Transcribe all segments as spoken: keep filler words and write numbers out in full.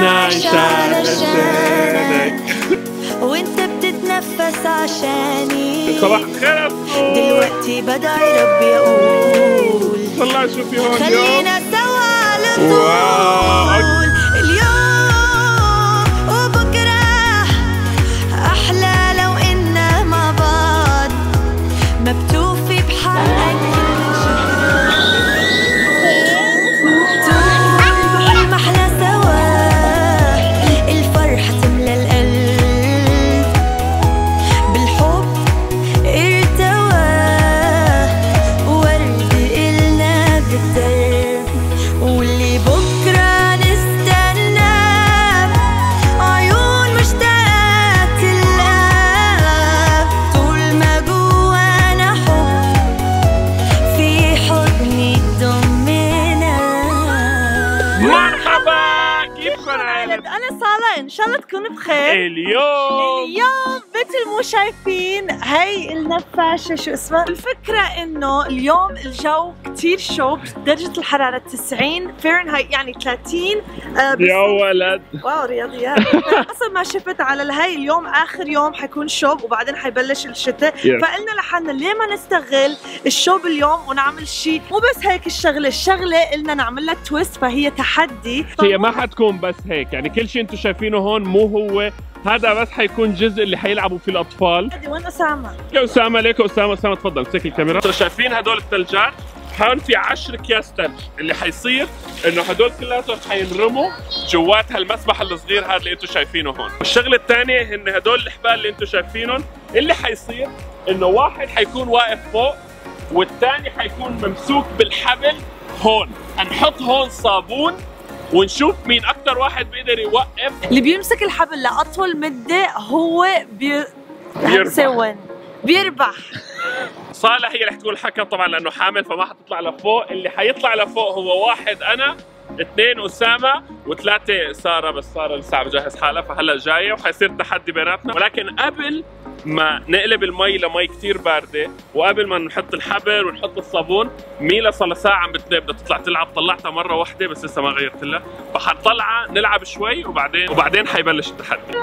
نعيش علشانك وانت بتتنفس عشاني. صباح الخير دلوقتي بدعي ربي يقول طلع شو في هون خلينا سوا على طول. اليوم وبكره احلى لو إنا مع بعض، ما بتوفي بحقك طول ما احلى سوا. الفرحة تملى القلب بالحب ارتوى، ورد إلنا بالدرب، واللي بكرة نستنى عيون مشتاقة تلقى. طول ما جوانا حب في حضني تضمنا. مرحبا، كيفكم عالم؟ أنا صالة، إن شاء الله تكونوا بخير. اليوم اليوم مثل مو شايفين هي النفاشة شو اسمها؟ الفكرة إنه اليوم الجو كتير شوب، درجة الحرارة تسعين فahrenheit يعني ثلاثين. آه يا ولد واو رياضيات. حسب ما شفت على هاي اليوم آخر يوم حيكون شوب وبعدين حيبلش الشتاء، yes. فقلنا لحالنا ليه ما نستغل الشوب اليوم ونعمل شيء مو بس هيك. الشغلة الشغلة قلنا نعمل لها تويست، فهي تحدي. هي ما حتكون بس هيك، يعني كل شيء انتم شايفينه هون مو هو هذا بس، حيكون جزء اللي حيلعبوا فيه الاطفال. وين اسامه؟ يا اسامه ليك اسامه. اسامه تفضل امسك الكاميرا. انتم شايفين هدول الثلجات؟ هون في عشرة اكياس ثلج، اللي حيصير انه هدول كلياتهم حينرموا جوات هالمسبح الصغير هذا اللي انتم شايفينه هون. والشغله الثانيه ان هدول الحبال اللي انتم شايفينهم، اللي حيصير انه واحد حيكون واقف فوق والثاني حيكون ممسوك بالحبل هون. حنحط هون صابون ونشوف مين اكثر واحد بيقدر يوقف. اللي بيمسك الحبل لاطول مده هو بي... بيربح. بيربح. صالة هي رح تقول الحكم طبعا لانه حامل فما حتطلع لفوق. اللي حيطلع لفوق هو واحد انا، اثنين اسامه، وثلاثه ساره، بس ساره لسه عم بجهز حالها فهلا جايه وحيصير تحدي بيناتنا. ولكن قبل ما نقلب المي لمي كثير بارده وقبل ما نحط الحبل ونحط الصابون، ميلا صار لها ساعه عم بتنام بدها تطلع تلعب. طلعتها مره واحده بس لسه ما غيرت لها، فحنطلعها نلعب شوي وبعدين وبعدين حيبلش التحدي.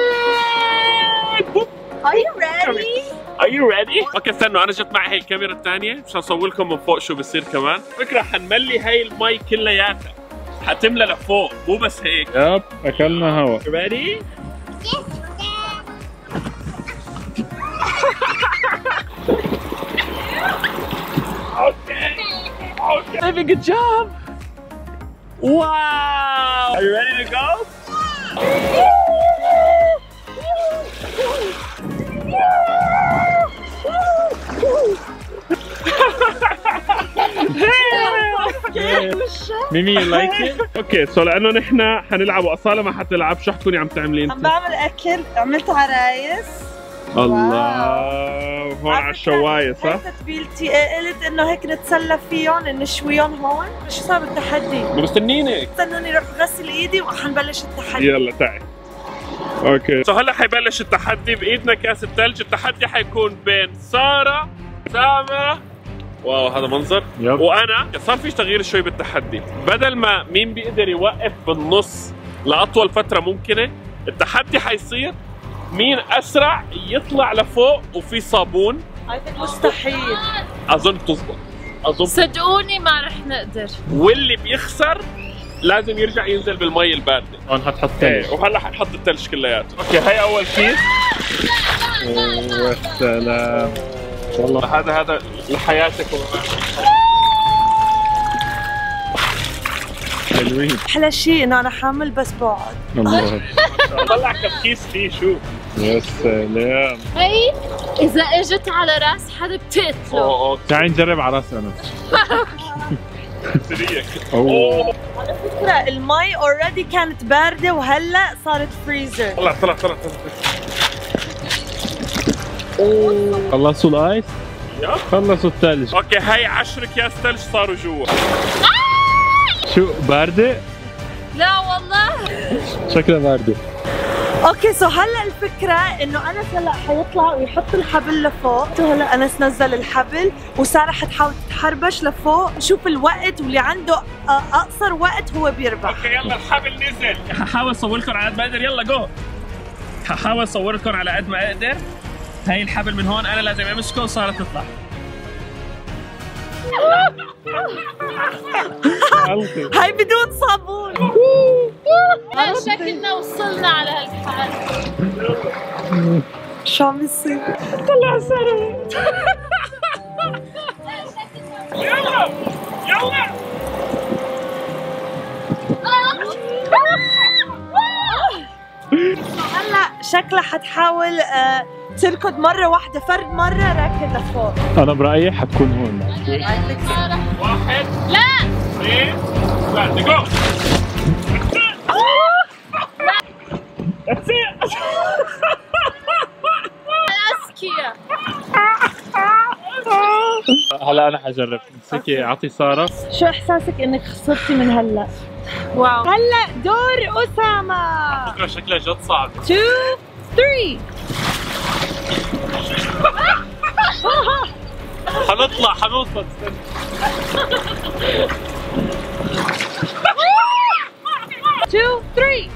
Are you ready? Are you ready? اوكي استنوا، انا جت معي هي الكاميرا الثانيه مشان اصور لكم من فوق شو بصير كمان. فكره حنملي هي المي كلياتها، حتملى لفوق مو بس هيك. يب اكلنا هوا. ready? Okay. Okay. Baby, good job. Wow. Are you ready to go? ميمي you like it? اوكي سو لانه نحن حنلعب واصاله ما حتلعب، شو حتكوني عم تعملي انت؟ عم بعمل اكل، عملت عرايس. الله، هون على الشوايه صح؟ هي تتبيلتي، قلت انه هيك نتسلى فيهم نشويهم هون. شو صار التحدي؟ مستنينك. استنوني روح غسل ايدي وحنبلش التحدي. يلا تعي. اوكي سو هلا حيبلش التحدي. بايدنا كاس الثلج. التحدي حيكون بين ساره، اسامه، واو هذا منظر، يب. وانا. صار في تغيير شوي بالتحدي، بدل ما مين بيقدر يوقف بالنص لاطول فتره ممكنه، التحدي حيصير مين اسرع يطلع لفوق وفي صابون. مستحيل. اظن بتزبط، اظن صدقوني ما رح نقدر. واللي بيخسر لازم يرجع ينزل بالمي البارده. هون حتحط ايه ثلج. وهلا حنحط الثلج كلياته. اوكي هي اول كيس. اوه سلام والله. هذا هذا لحياتك. حلوين. احلى شيء انه انا حامل بس بقعد. الله طلع كم كيس فيه. شو يا سلام. هي اذا اجت على راس حدا بتقتله. اوه تعالي نجرب على راس انا. سريك. اوه على فكرة المي اوريدي كانت باردة وهلا صارت فريزر. طلع طلع طلع طلع. اوه خلصوا الايس؟ يب خلصوا الثلج. اوكي هاي عشرة اكياس ثلج صاروا جوا. شو باردة؟ لا والله شكلها باردة. اوكي سو هلا الفكرة انه انس هلا حيطلع ويحط الحبل لفوق، هلا انس نزل الحبل وسارة حتحاول تتحربش لفوق، نشوف الوقت واللي عنده اقصر وقت هو بيربح. اوكي يلا الحبل نزل. ححاول اصور لكم على قد ما اقدر، يلا جو. ححاول اصور لكم على قد ما اقدر. هاي الحبل من هون انا لازم امسكه وسارة تطلع. هاي بدون صابون. شكلنا وصلنا على هالحال. شو عم يصير؟ طلع سارة. يلا يلا. هلا شكلها حتحاول آه تركض مرة واحدة، فرد مرة راكد لفوق. انا برايي حتكون هون. واحد لا اثنين ثلاثة جو. أذكياء. هلا انا حجرب. امسكي اعطي ساره. شو احساسك انك خسرتي من هلا؟ واو. هلا دور اسامة. فكرة شكلها جد صعب. two three. حنطلع حنوصل. two three.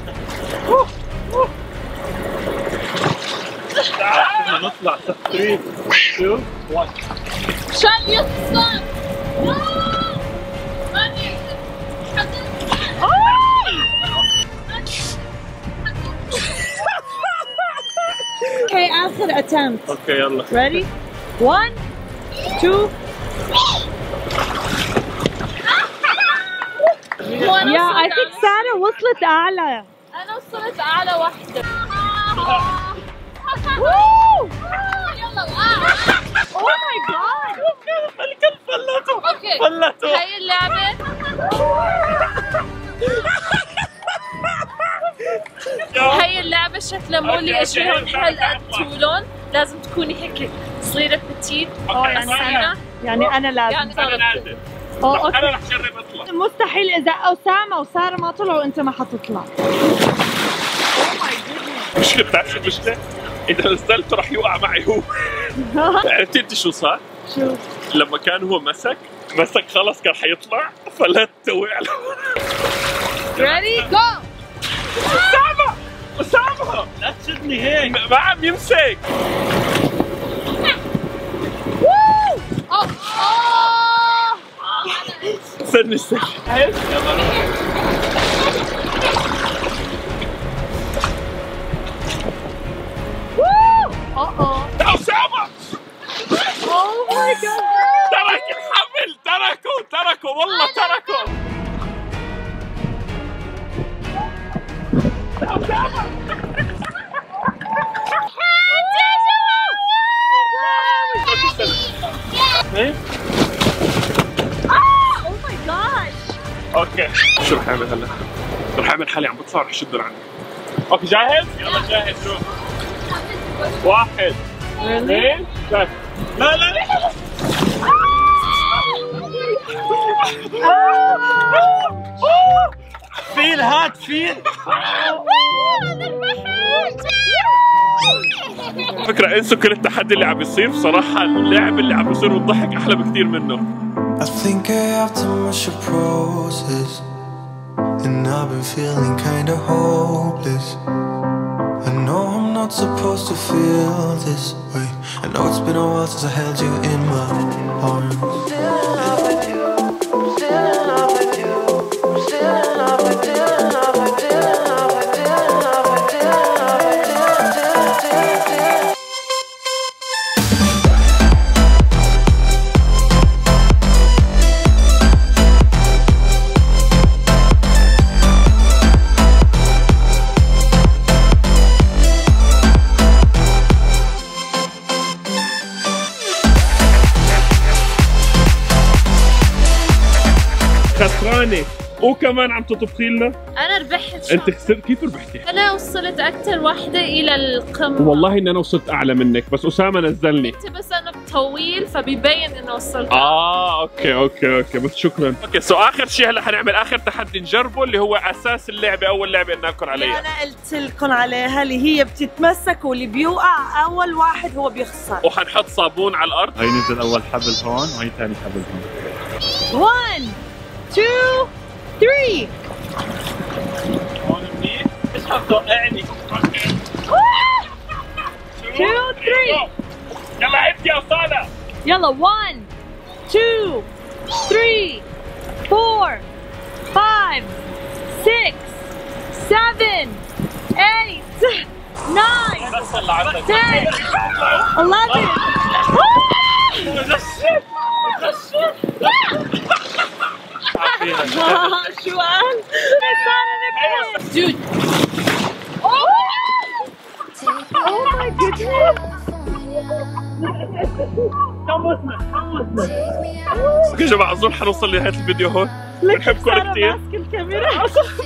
بدنا نطلع. ثلاثة اثنين واحد. شان يخسر. اوكي اخر attempt. اوكي يلا. ready one two. يا I think سارة وصلت أعلى. أنا وصلت أعلى واحدة. يلا Oh my god. الكل فلته. اوكي فلته. هاي اللعبة هاي اللعبة شكلها مو اللي اجريهم حلقة طولهم، لازم تكوني هيك صغيرة بتيت. اه يعني يعني أنا لازم. يعني انا لازم. اه اوكي. انا رح اجرب اطلع. مستحيل إذا أسامة وسارة ما طلعوا أنت ما حتطلع. مشكلة بتعرف شو المشكلة؟ إذا نزلت رح يوقع معي هو. عرفتي أنت شو صار؟ شو؟ لما كان هو مسك مسك خلص كان حيطلع فلت وقع له. ready go. أسامة أسامة لا تشدني هيك، ما عم يمسك. اوه استني استني. اوه أسامة oh my god. ترك الحمل، تركوا تركوا والله تركوا. oh my gosh. اوكي شو رح اعمل هلا؟ رح اعمل حالي عم بطلع رح شدهم عني. اوكي جاهز؟ يلا جاهز. شو؟ واحد اثنين ثلاثة. لا لا لا فيل هات فيل. فكرة انسوا كل التحدي اللي عم يصير، بصراحة اللعب اللي عم يصير والضحك احلى بكثير منه. I think I have too much roses, and I've been feeling kinda hopeless. I know I'm not supposed to feel this way. I know it's been a while since I held you in my arms. Still in love with you, still in love with you, still in love with you, still in love with you, still in love with you, still in love with you, still in love with you. خسرانة وكمان عم تطبخي لنا. انا ربحت. انت خسرت. كيف ربحتي؟ انا وصلت اكثر وحده الى القمه. والله اني انا وصلت اعلى منك بس اسامه نزلني. انت بس انا طويل فبيبين انه وصلت. اه اوكي اوكي اوكي بس شكرا. اوكي سو اخر شيء هلا حنعمل اخر تحدي نجربه اللي هو اساس اللعبه، اول لعبه قلنا لكم عليها. انا قلت لكم عليها اللي هي بتتمسك واللي بيوقع اول واحد هو بيخسر. وحنحط صابون على الارض. هي نزل اول حبل هون وهي ثاني حبل هون. واحد اثنين ثلاثة. هون منيح. ايش حتوقعني؟ اثنين ثلاثة. يلا انت يا صالح. يلا واحد اثنين ثلاثة أربعة خمسة ستة سبعة ثمانية تسعة بس الله عندك. عشرة شو قال؟ دود. اوه ماي جودنس. اوكي يا جماعه اظن حنوصل لنهايه الفيديو هون. بنحبكم كثير. ماسك الكاميرا.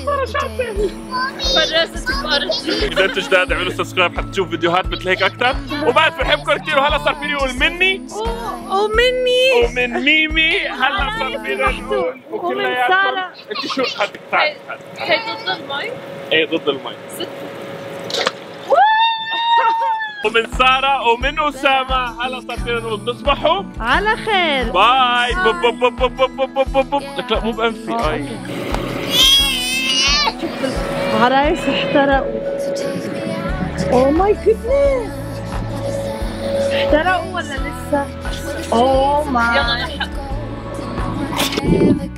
فرست بارتي. اذا انتم جداد اعملوا سبسكرايب حتى تشوفوا فيديوهات مثل هيك اكثر، وبعد بنحبكم كثير. وهلا صار فيني اقول مني ومني ومن ميمي. هلا صار فينا نقول ومن سارة. انت شو حد تعال هي ضد المي. ايه ضد المي. ست. ومن سارة ومن أسامة. هلا صار فينا نقول تصبحوا على خير. باي. بوب بوب بوب بوب بوب بوب بوب بوب. لك لا مو بأنفي. اي عرايس احترقوا. اوه ماي جودنس. احترقوا ولا لسه؟ اوه ماي. يلا نحن.